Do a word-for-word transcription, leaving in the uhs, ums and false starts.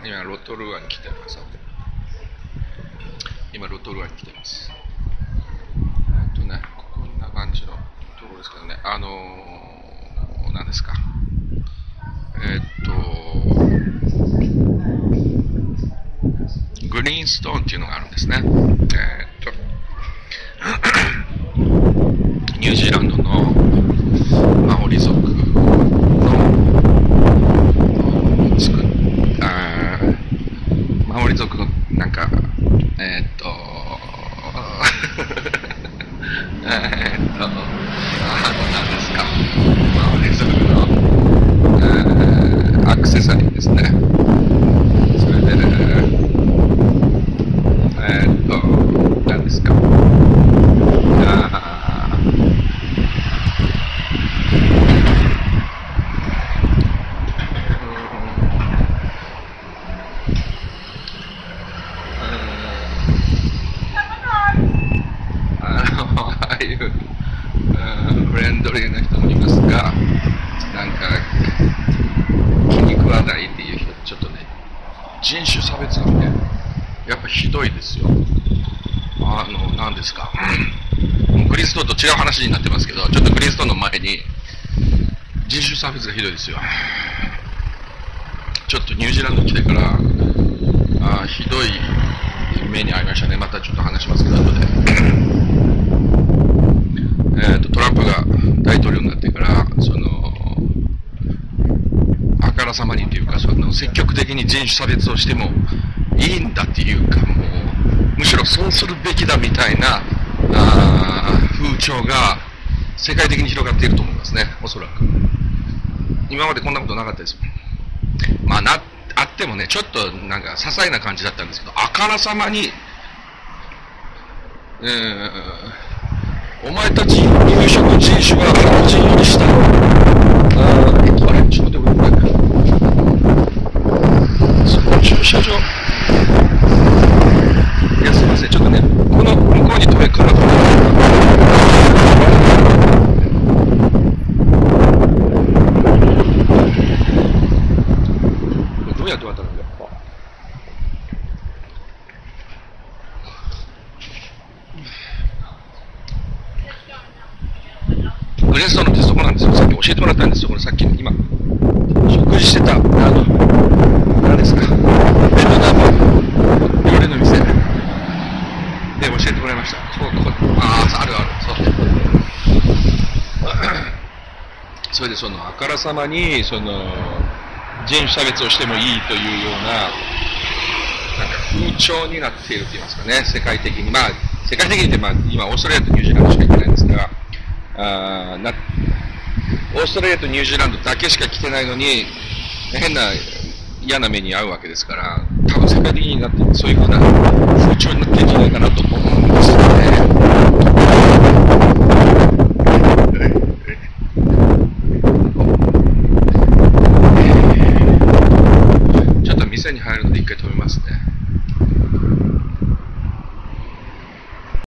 今ロトルアに来てます。今ロトルアに来てます。えっとね、こんな感じのところですけどね、あのー、何ですか。えっと、グリーンストーンっていうのがあるんですね。えっと、ニュージーランドのマオリ族の作っマオリ族のなんかえー、っとえー、っとあの何ですかマオリ族の、えー、アクセサリーですね。それでえー、っと何ですかあフレンドリーな人もいますが、なんか気に食わないっていう人、ちょっとね、人種差別がね、やっぱひどいですよ。あの、なんですか、もうグリーンストーンと違う話になってますけど、ちょっとグリーンストーンの前に、人種差別がひどいですよ。ちょっとニュージーランド来てから、あひどい目に遭いましたね。またちょっと話しますけど、後で。えーと、トランプが大統領になってから、その、あからさまにというか、その積極的に人種差別をしてもいいんだっていうか、もう、むしろそうするべきだみたいなあ風潮が世界的に広がっていると思いますね、おそらく。今までこんなことなかったです。まあ、な、あってもね、ちょっとなんか些細な感じだったんですけど、あからさまに、えーお前たち入植人種は白人より下。あー、あれちょっと待って、これ。そこ駐車場。いや、すいません。ちょっとね、この向こうに止めから。どうやって渡るんだよ。グリーンストーンってそこなんですよ。さっき教えてもらったんですよ。これさっき今食事してたあの何ですかベトナム料理の店で教えてもらいました。ここあああるあるそうそれでそのあからさまにその人種差別をしてもいいというようななんか風潮になっていると言いますかね。世界的にまあ世界的にってまあ今オーストラリアとニュージーランドしか行ってないんですが。あなオーストラリアとニュージーランドだけしか来てないのに変な嫌な目に遭うわけですから、多分世界的になってそういうふうな風潮になってるんじゃないかなと